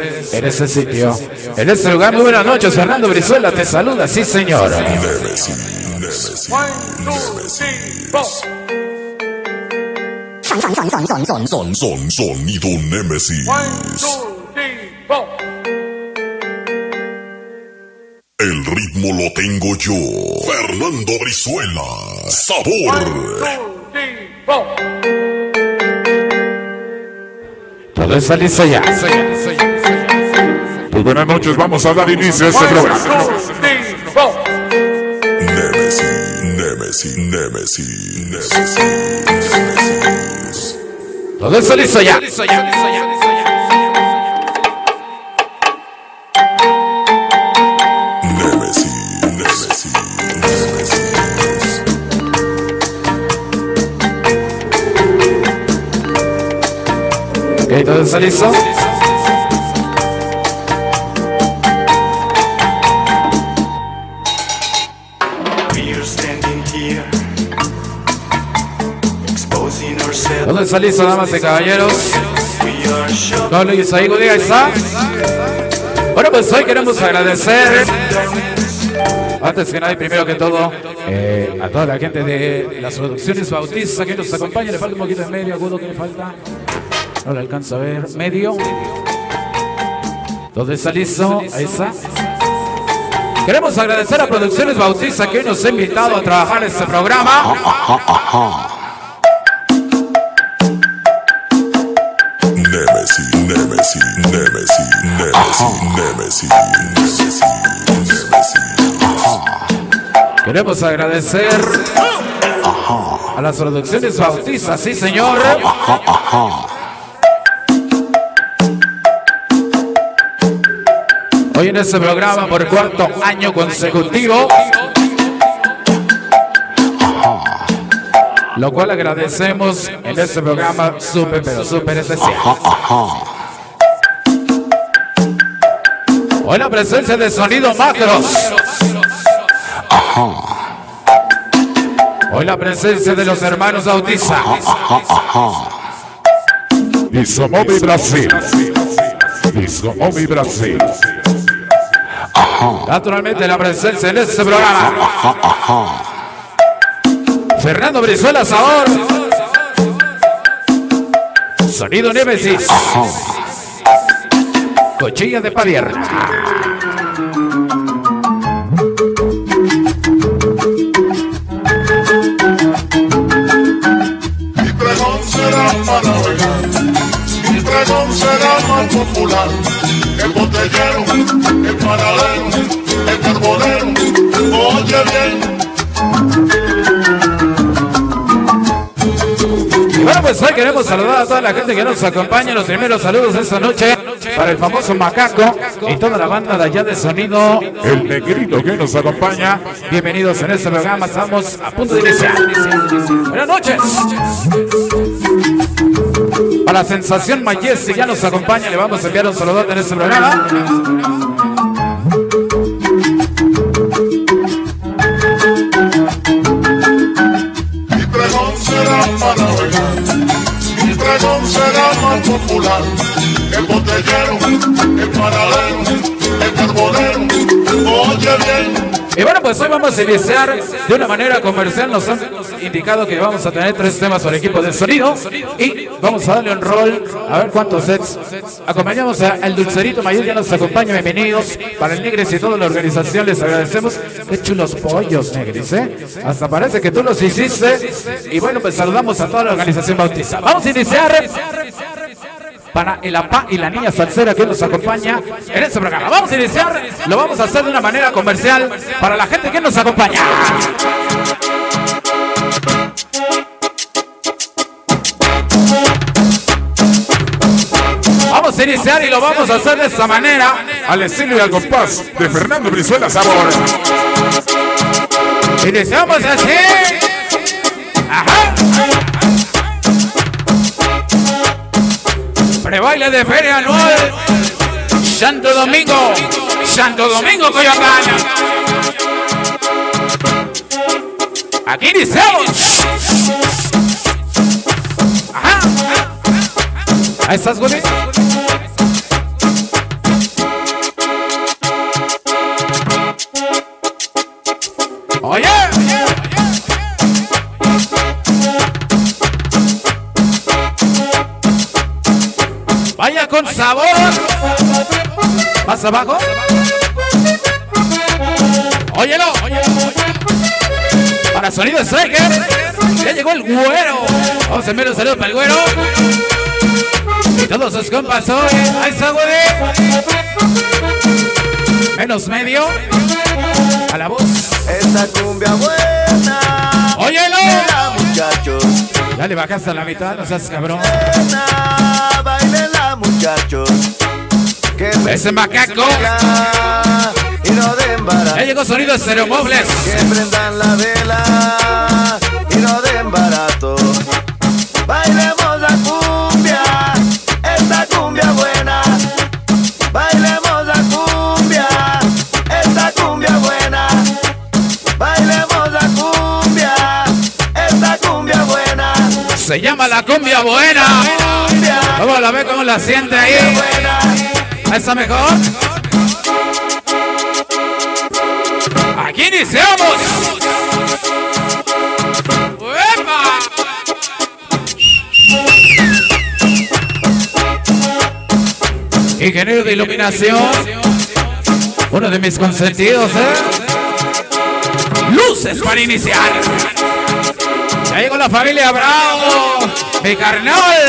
en ese sitio, en ese lugar. Muy buenas noches, Fernando Brizuela te saluda, sí señor. Sonido Némesis. El ritmo lo tengo yo, Fernando Brizuela. Sabor. Todo está listo ya. Muy buenas noches, vamos a dar inicio a este programa. Némesis. Todo está listo ya. Ok, todo está listo. ¿Dónde está listo, damas y caballeros? ¿Cómo lo dice ahí? ¿Diga está? Bueno, pues hoy queremos agradecer, antes que nada y primero que todo, a toda la gente de las producciones Bautista que nos acompaña. Le falta un poquito de medio agudo, que le falta. No le alcanzo a ver. Medio. ¿Dónde está listo? Ahí está. Queremos agradecer a Producciones Bautista que hoy nos ha invitado a trabajar en este programa. Queremos agradecer a las Producciones Bautista, sí señor. Hoy en este programa por cuarto año consecutivo, lo cual agradecemos en este programa súper, pero súper especial. Hoy la presencia de Sonido Macros. Hoy la presencia de los hermanos Bautista. Discomobi Brasil. Discomobi Brasil. Naturalmente la presencia en este programa. Fernando Brizuela Sabor. Sonido Némesis. Cochilla de Padierna. Mi pregón será para bailar, mi pregón será más popular. El botellero, el paradero, el carbonero, oye bien. Y bueno, pues hoy queremos saludar a toda la gente que nos acompaña. Los primeros saludos de esta noche para el famoso Macaco y toda la banda de allá de Sonido El Negrito que nos acompaña. Bienvenidos en este programa, estamos a punto de iniciar. Buenas noches. Para la Sensación Majestic ya nos acompaña, le vamos a enviar un saludote en este programa. Mi pregón será para bailar, mi pregón será más popular. El botellero, el paradero, el carbonero, oye bien. Y bueno, pues hoy vamos a iniciar de una manera comercial. Nos han indicado que vamos a tener 3 temas por equipo de sonido y vamos a darle un rol a ver cuántos sets. Acompañamos al Dulcerito Mayor, ya nos acompaña, bienvenidos. Para el Negris y toda la organización les agradecemos. Qué chulos pollos, Negris, hasta parece que tú los hiciste. Y bueno, pues saludamos a toda la organización Bautista. Vamos a iniciar para el apá y la niña salsera que nos acompaña en este programa. Vamos a iniciar, lo vamos a hacer de una manera comercial para la gente que nos acompaña. Vamos a iniciar y lo vamos a hacer de esta manera, Al estilo y al compás de Fernando Brizuela Sabor. iniciamos así. Ajá. Prebaile de feria anual Santo Domingo Coyoacán. Aquí iniciamos. Ajá. Ahí estás, güey. Más abajo. Óyelo. Para sonido Striker. Ya llegó el güero. Vamos a enviar un saludo para el güero. Y todos sus compas hoy. Ahí está, güey. Menos medio. A la voz. Esta cumbia buena. Óyelo. Muchachos. Ya le bajaste a la mitad, no seas cabrón. Bailenla, muchachos. Ese macaco. Y no den barato. Ya llegó sonido Estereomobles. Que prendan la vela y no den barato. Bailemos la cumbia, esta cumbia buena. Bailemos la cumbia, esta cumbia buena. Bailemos la cumbia, esta cumbia buena. Se llama la cumbia buena. Vamos a ver cómo la siente ahí. ¿Está mejor? Aquí iniciamos. ¡Uepa! Ingeniero de iluminación. Uno de mis consentidos, Luces para iniciar. Ya llegó la familia Bravo. Mi carnal.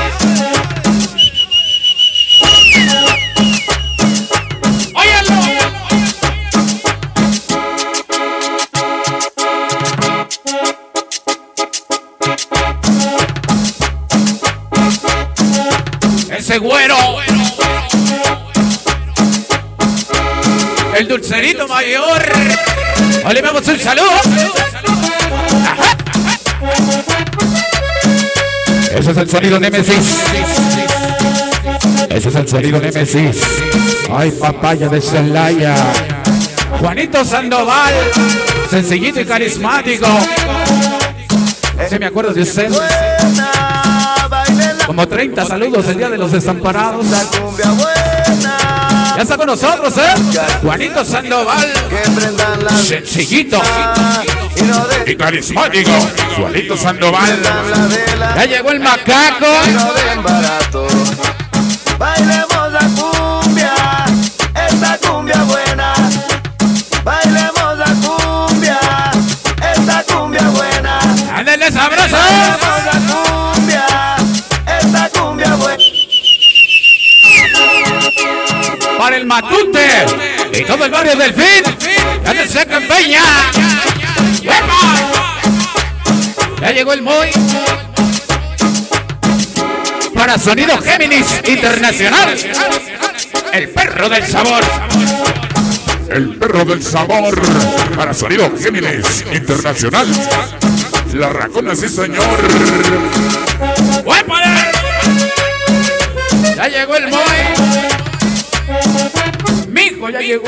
Ese güero. El dulcerito mayor. Hoy le damos un saludo. Ajá. Ese es el sonido Nemesis. Ese es el sonido Nemesis. Ay, papaya de Celaya. Juanito Sandoval. Sencillito y carismático. Si me acuerdo de usted. Como 30 saludos el día de los desamparados. Ya está con nosotros, Juanito Sandoval. Sencillito Y carismático. Juanito Sandoval. Ya llegó el macaco. Bailemos la cumbia, esta cumbia buena. Bailemos la cumbia, esta cumbia buena. ¡Ándale sabroso! Bailemos la cumbia, esta cumbia buena. Para el Matute y todo el barrio del Fin. ¡Ya se campaña! Ya llegó el Moy. Para Sonido Géminis Internacional. El perro del sabor. El perro del sabor. Para Sonido Géminis Internacional. La racona, sí señor. ¡Huépale! Ya llegó el Moy. Mijo, ya llegó.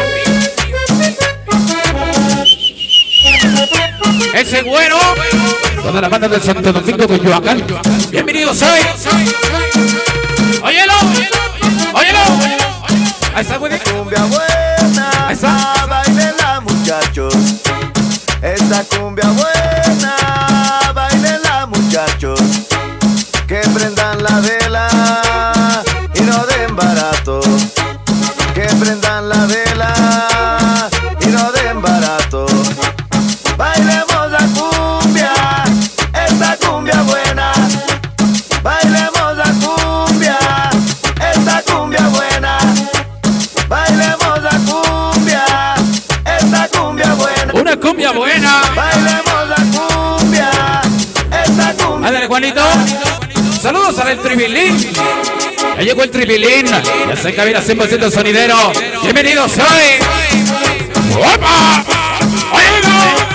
Ese güero. Toda la banda del Santo Domingo de Coyoacán. Bienvenidos hoy. Óyelo. Óyelo. Ahí está, güey. Cumbia buena. Ahí está. Bailenla, muchachos. Esta cumbia buena. Bailenla, muchachos. Que prendan la vela y no den barato. Que prendan la vela y no den barato. Bailemos la cumbia, esta cumbia buena. Bailemos la cumbia, esta cumbia buena. Bailemos la cumbia, esta cumbia buena. Una cumbia buena. Bailemos la cumbia, esta cumbia. Ándale, Juanito. Saludos al Tribilín. Ya llegó el Tribilín. Ya está en cabina 100% sonidero. Bienvenidos hoy. ¡Opa! ¡Óyelo!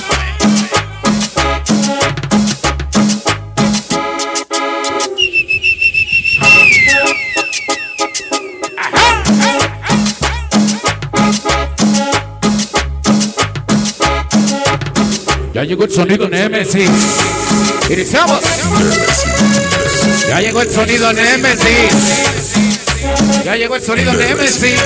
Ya llegó el sonido Nemesis. Iniciamos. Ya llegó el sonido Nemesis. Ya llegó el sonido Nemesis.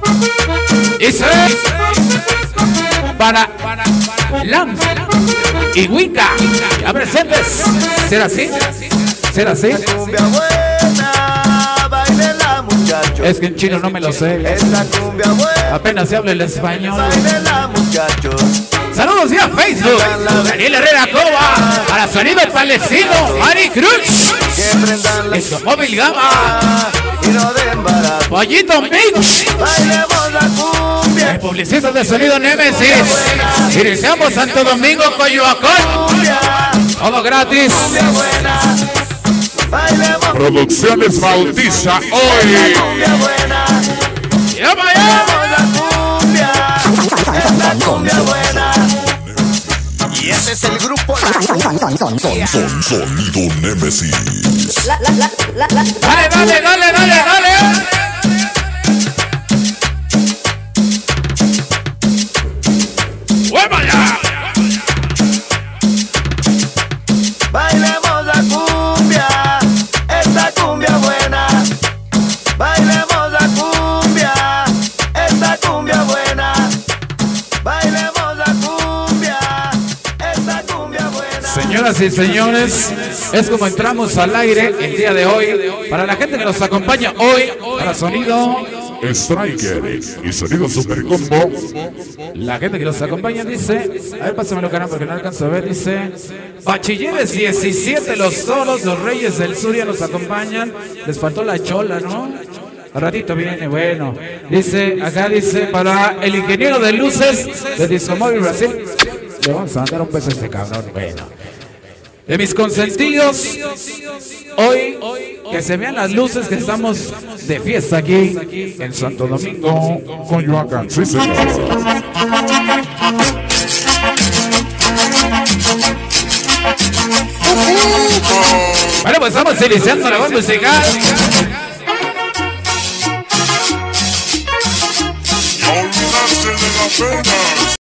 Y se para Lam. y Wicca. Ya presentes. ¿Será así? ¿Será así? Cumbia buena, bailenla muchachos. Es que en chino no me lo sé. Esta cumbia buena, Apenas se habla el español. bailenla muchachos. Saludos vía Facebook. Daniel Herrera Cova. Para Sonido Palestino. Mari Cruz. Que prendan la Eso, Móvil Gama. y no den barato. Pollito Mix. Bailemos la cumbia. El publicista de Sonido Némesis. Iniciamos Santo Domingo, Coyoacán. Cumbia, Todo gratis. cumbia buena. Bailemos Producciones bautiza hoy. cumbia buena. ¡Llama ya! Bailemos la cumbia. Esta cumbia buena. Y ese es el grupo. Sonido Némesis. Dale, dale, dale, dale, dale. ¡Hueva ya! Bailemos la cumbia, esta cumbia buena. Bailemos la cumbia, esta cumbia buena. Bailemos la cumbia, esta cumbia buena. Señoras y señores, es como entramos al aire el día de hoy. Para la gente que nos acompaña hoy, para Sonido, Striker y Sonido Super Combo. la gente que nos acompaña dice, a ver, pásamelo canal porque no alcanzo a ver, dice, Bachilleres 17, los toros, los reyes del sur ya nos acompañan. Les faltó la chola, ¿no? Al ratito viene, bueno. Dice, acá dice, para el ingeniero de luces de Discomóvil Brasil. Le vamos a mandar un beso a este cabrón, bueno. De mis consentidos, hoy que se vean las luces que estamos de fiesta aquí en Santo Domingo, Coyoacán, sí señor. Bueno, pues estamos iniciando la voz musical.